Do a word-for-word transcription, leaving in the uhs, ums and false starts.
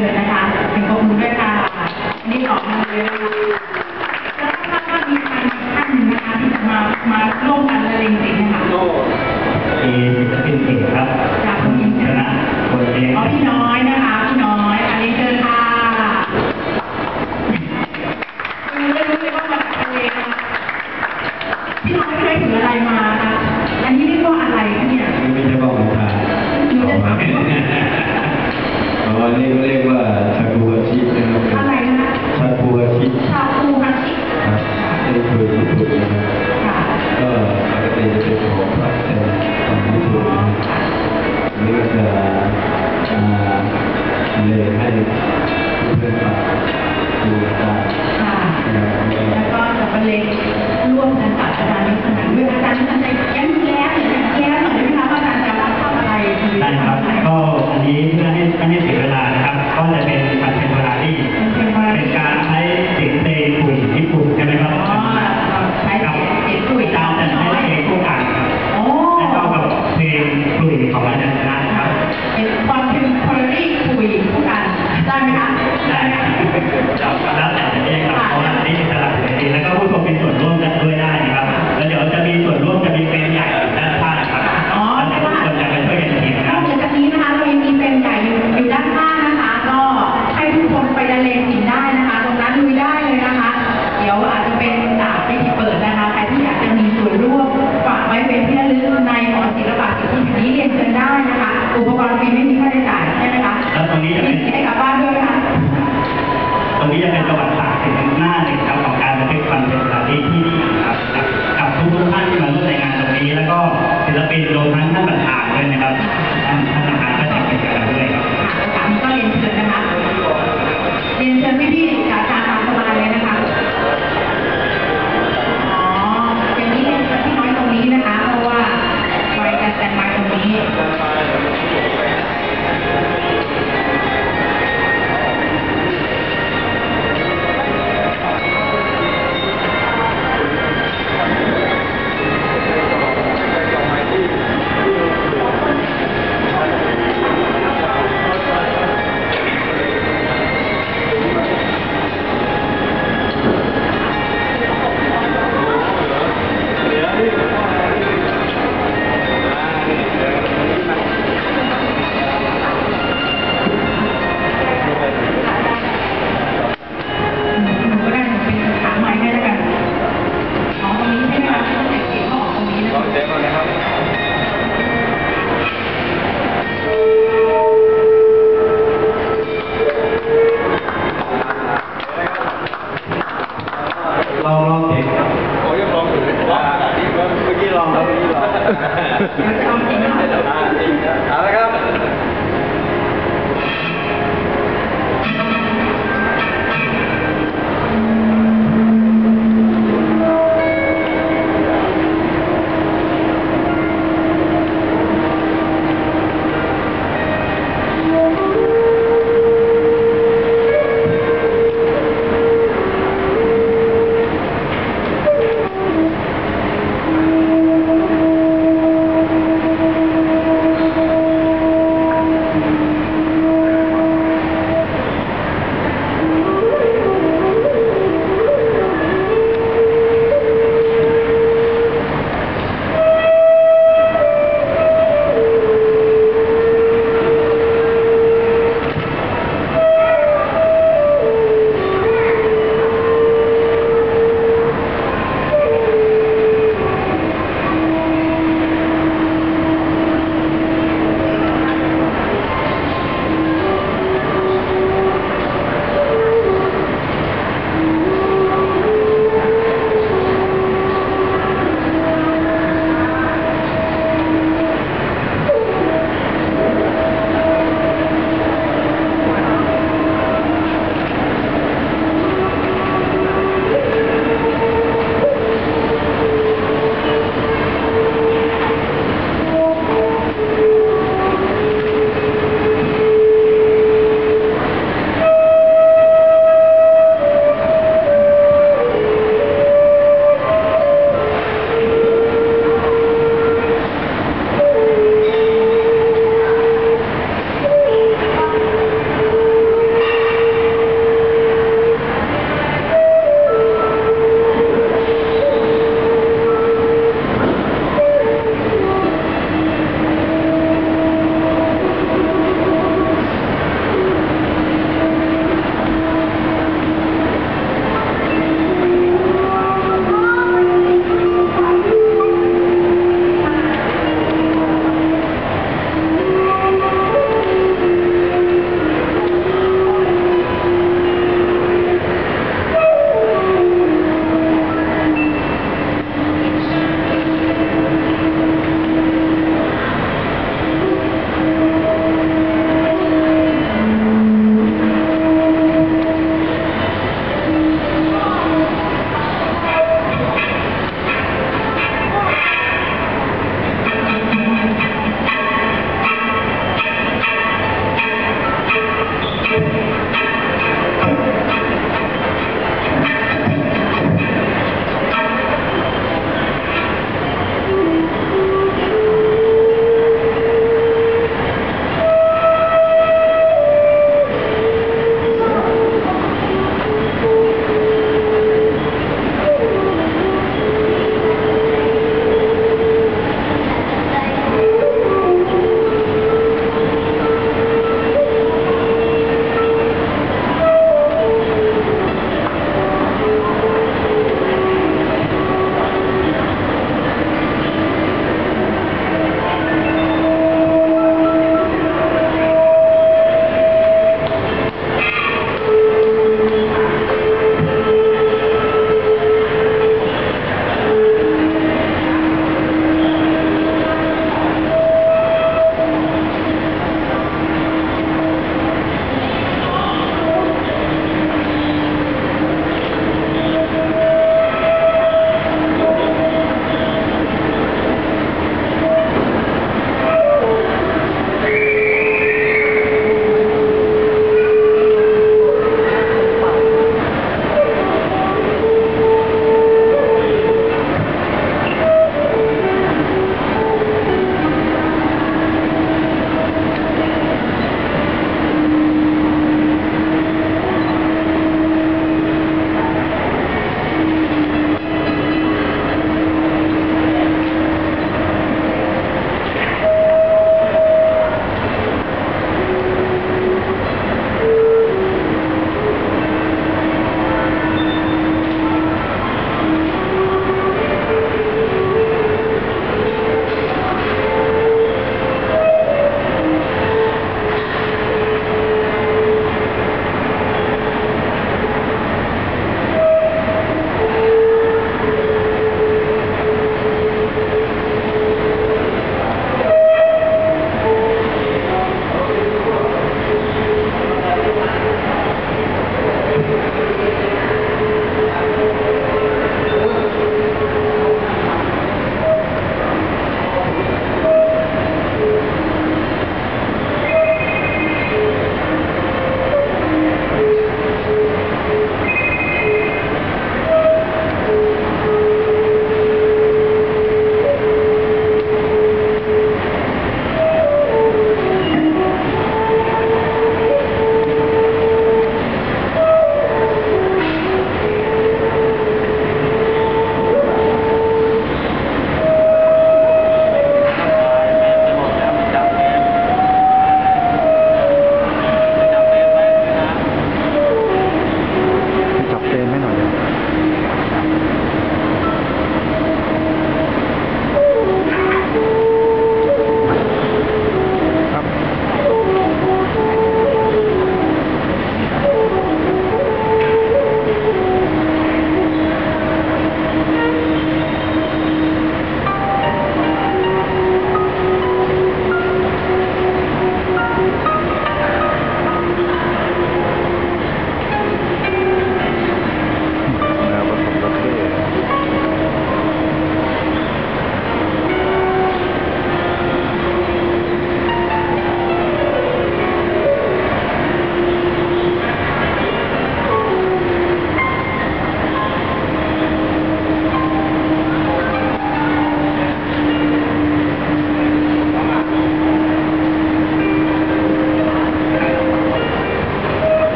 ญนะคะเป็นกองมือด้วยค่ะอันนี้ออกมาเลยแล้วก็ถ้ามีใครท่านหนึ่งนะคะที่จะมามาร่วมกันละเลงเสียงนะคะมีศิลปินเอกครับจากคนอินชนะคนเอกอ๋อพี่น้อยนะคะพี่น้อยอันนี้เชิญค่ะคือไม่รู้เลยว่ามาจากทะเลนะคะพี่น้อยเคยถืออะไรมาคะอันนี้เรียกว่าอะไรคะเนี่ยไม่ใช่บอกทางหนูจะถามอ๋อนี่เรียกว่าชาบูอาชินะครับอะไรนะคะชาบูอาชิชาบูอาชิครับนี่คือญี่ปุ่นนะครับก็ปกติจะเป็นของพระแต่ของญี่ปุ่นนี่ก็จะเลยให้เพื่อนฝากดูได้แล้วก็จะบรรเลงร่วมกันกับอาจารย์นิสนันด้วยอาจารย์นิสนันใจแย้มแย้มหน่อยแย้มหน่อยได้ไหมคะว่าอาจารย์จะรับทำอะไรได้ครับก็อันนี้เพื่อให้ไม่ให้เสียเวลานะครับก็จะเป็นคอนเทมโพรารี่เป็นการใช้เสียงเพลงคุยญี่ปุ่นใช่ไหมครับใช้เสียงคุยอาจารย์จะใช้เพลงคู่กันครับแล้วก็กับเพลงคุยของอาจารย์นะครับเป็นคอนเทมโพรารี่คุยคู่กันได้ไหมคะได้